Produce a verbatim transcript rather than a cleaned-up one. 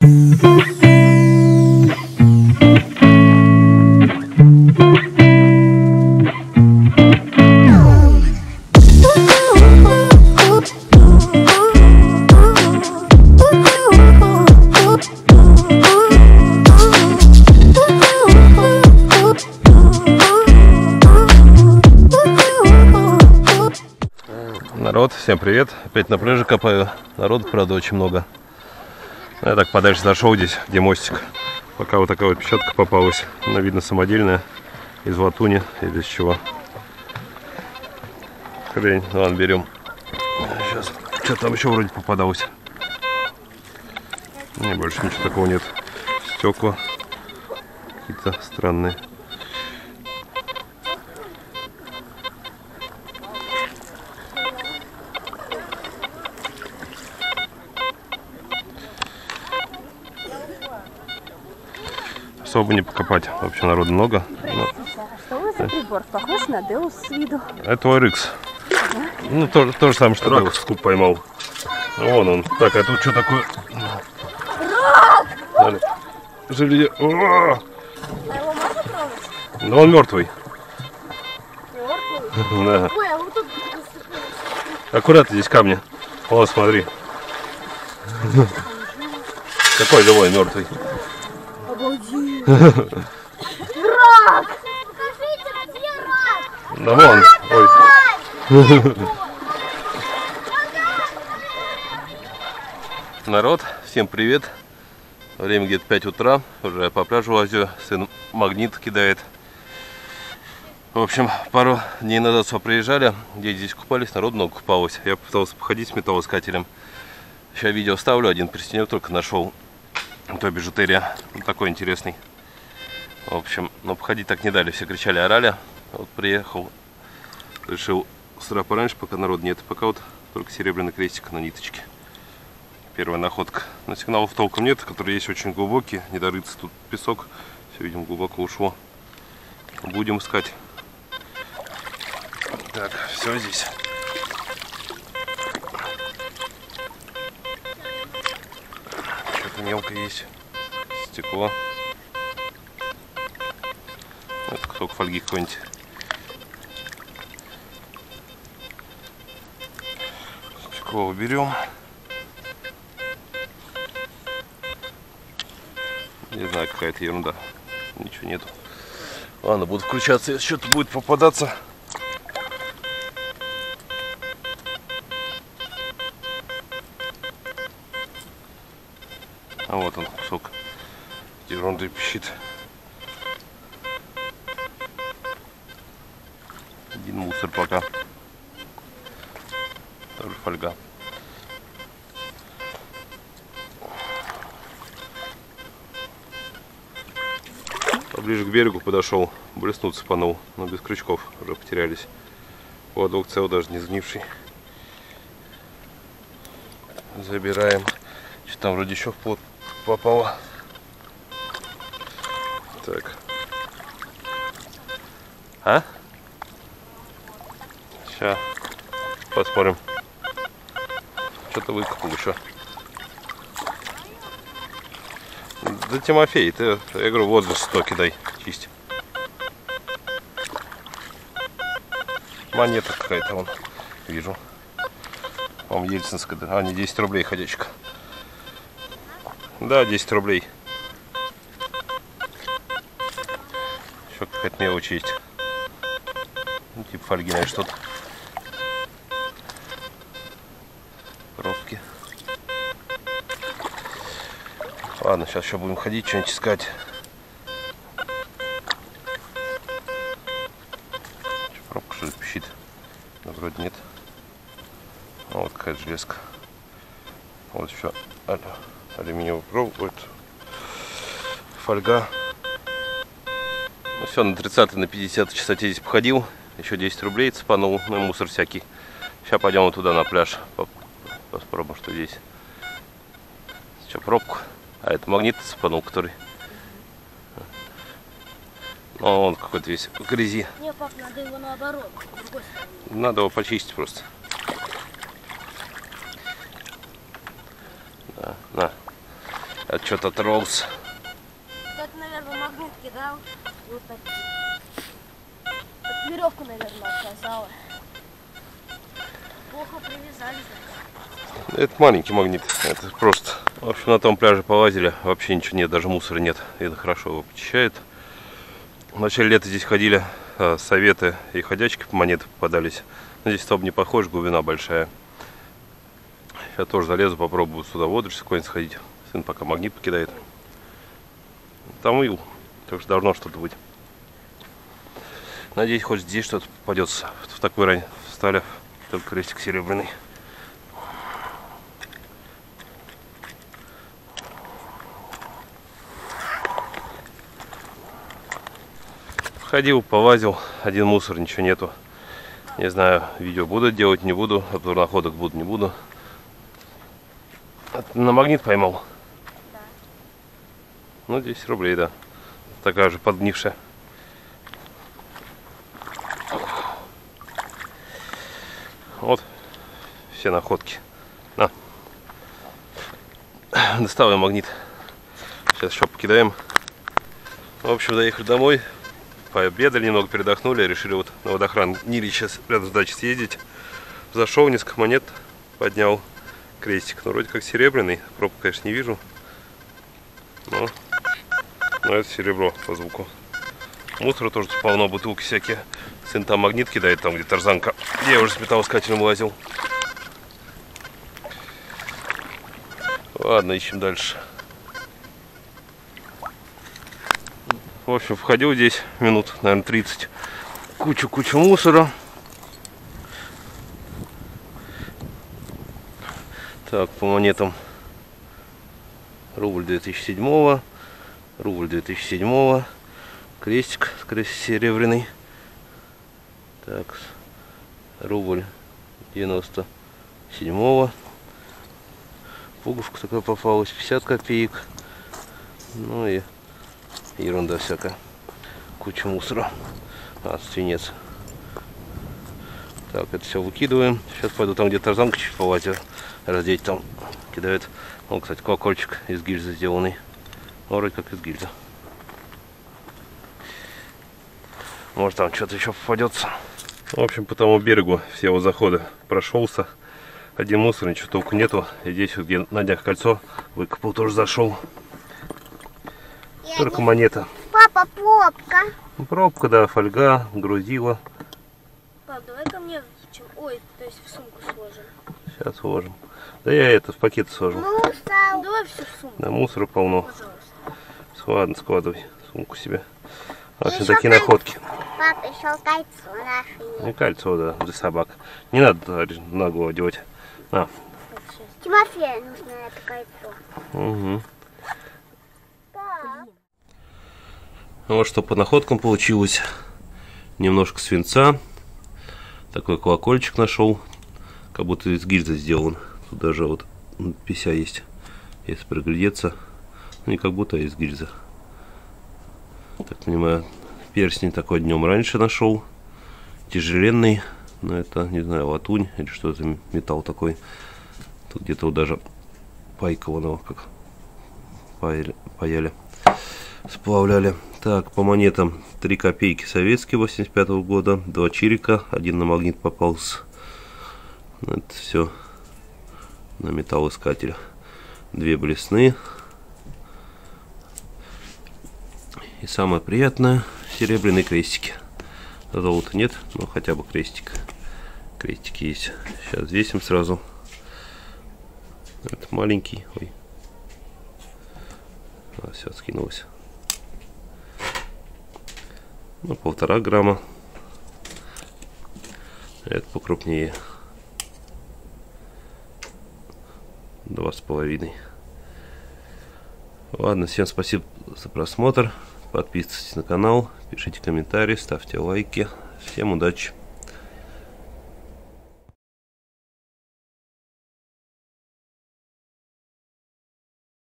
Народ, всем привет! Опять на пляже копаю. Народу, правда, очень много. Я так подальше зашел здесь, где мостик. Пока вот такая вот печатка попалась. Она, видно, самодельная. Из латуни или из чего. Хрень. Ладно, берем. Сейчас. Что там еще вроде попадалось? Не, больше ничего такого нет. Стекла какие-то странные. Особо не покопать. Вообще народу много. Но... Что у вас за прибор? Похож на Деус с виду. Это эр икс. Ага. Ну, то, то же самое, что Деус. Скуп поймал. Вон он. Так, а тут что такое? Рак! Желе... О! А его можно трогать? Да он мертвый. Мертвый? Да. Ой, а вот тут... Аккуратно, здесь камни. Вон, смотри. Какой живой, мертвый. Обалдеть! Рак! Покажите, где рак! Да вон. Ой. Народ, всем привет. Время где-то пять утра. Уже по пляжу лазю. Сын магнит кидает. В общем, пару дней назад сюда приезжали. Где здесь купались, народ много купалось. Я пытался походить с металлоискателем. Сейчас видео ставлю. Один перстенек только нашел. То бижутерия. Ну, такой интересный. В общем, но походить так не дали. Все кричали, орали. Вот приехал. Решил с утра пораньше, пока народ нет. Пока вот только серебряный крестик на ниточке. Первая находка. Но сигналов толком нет, которые есть очень глубокие. Не дорыться тут песок. Все, видимо, глубоко ушло. Будем искать. Так, все здесь. Что-то мелко есть. Стекло. Это кусок фольги какой-нибудь. Стекло уберем. Не знаю, какая-то ерунда. Ничего нету. Ладно, буду включаться, если что-то будет попадаться. А вот он, кусок ерунды пищит. Один мусор пока. Тоже фольга. Поближе к берегу подошел, блеснуть цепанул, но без крючков, уже потерялись. Поводок цел, даже не сгнивший. Забираем. Что там вроде еще в плот попало. Так. А? Сейчас посмотрим. Что-то выкопал еще. Да, Тимофей, ты, я говорю, вот же сто кидай, чисть. Монета какая-то, вон, вижу. По-моему, ельцинская, а не десять рублей ходячка. Да, десять рублей. Еще какая-то мелочь есть. Ну, типа фольги, наверное, что-то. Пробки. Ладно, сейчас еще будем ходить, что-нибудь искать. Пробка что ли пищит? Да, вроде нет. А вот какая-то железка. Вот еще алюминиевый провод. Фольга. Ну все, на тридцатый, на пятидесятый часоте здесь походил. Еще десять рублей цепанул, ну и мусор всякий. Сейчас пойдем вот туда на пляж. Попробуем, что здесь. Что, пробку? А это магнит цепанул, который. Ну, он какой-то весь в грязи. Не, пап, надо его наоборот. Надо его почистить просто. Да, на. А что что-то оторвался. Это, наверное, магнит кидал. Вот так. Так веревку, наверное, отказала. Плохо привязали. Это маленький магнит. Это просто. В общем, на том пляже полазили. Вообще ничего нет, даже мусора нет. И это хорошо его почищает. В начале лета здесь ходили а, советы и ходячки по монеты попадались. Но здесь столб не похож, глубина большая. Сейчас тоже залезу, попробую сюда водочку какой-нибудь сходить. Сын пока магнит покидает. Там ил. Так что должно что-то быть. Надеюсь, хоть здесь что-то попадется. В такой рань встали. Только крестик серебряный. Ходил, полазил, один мусор, ничего нету. Не знаю, видео буду делать, не буду, обзор находок буду, не буду. А ты на магнит поймал? Да. Ну, десять рублей, да. Такая же подгнившая. Вот все находки. На. Доставим магнит. Сейчас еще покидаем. В общем, доехали домой. Пообедали, немного передохнули, решили вот на водохран Нили сейчас рядом с дачей съездить. Зашел, несколько монет поднял, крестик, ну вроде как серебряный, пробку, конечно, не вижу, но, но это серебро по звуку. Мусора тоже тут полно, бутылки всякие. Сын там магнит кидает, там где тарзанка, я уже с металлоискателем лазил. Ладно, ищем дальше. В общем, входил здесь минут, наверное, тридцать. Кучу-кучу мусора. Так, по монетам. Рубль две тысячи седьмого. Рубль две тысячи седьмого. Крестик, скорее всего, серебряный. Так, рубль девяносто седьмого. Пуговка такая попалась, пятьдесят копеек. Ну и ерунда всякая. Куча мусора. А, свинец. Так, это все выкидываем. Сейчас пойду там, где тарзанка чуть полазит. Раздеть там. Кидают. Он, кстати, колокольчик из гильзы сделанный. Ну, вроде как из гильзы. Может, там что-то еще попадется. В общем, по тому берегу все его заходы прошелся. Один мусор, ничего толку нету. И здесь, вот, где на днях кольцо выкопал, тоже зашел. Только монета. Папа, пробка. Пробка, да, фольга, грузила. Пап, давай ко мне. Ой, то есть в сумку сложим. Сейчас сложим. Да я это в пакет сложу. Мусор. Давай все в сумку. Да, мусора полно. Пожалуйста. Ладно, складывай сумку себе. В общем, такие находки. Папа, еще кольцо наше. И кольцо, да, для собак. Не надо на голову делать. На. Тимофею нужно это кольцо. Угу. Да. Вот что по находкам получилось. Немножко свинца. Такой колокольчик нашел. Как будто из гильзы сделан. Тут даже вот пися есть. Если приглядеться. Ну не как будто, а из гильзы. Так понимаю, перстень такой днем раньше нашел. Тяжеленный. Но это, не знаю, латунь или что-то, металл такой. Тут где-то вот даже пайкованного, как паяли, паяли, сплавляли. Так, по монетам три копейки советские восемьдесят пятого года, два чирика, один на магнит попался. Это все на металлоискателе. Две блесны. И самое приятное, серебряные крестики. Золота нет, но хотя бы крестик. Крестики есть. Сейчас весим сразу. Это маленький. Ой. А, все, скинулось. Ну, полтора грамма. Это покрупнее. Два с половиной. Ладно, всем спасибо за просмотр. Подписывайтесь на канал, пишите комментарии, ставьте лайки. Всем удачи!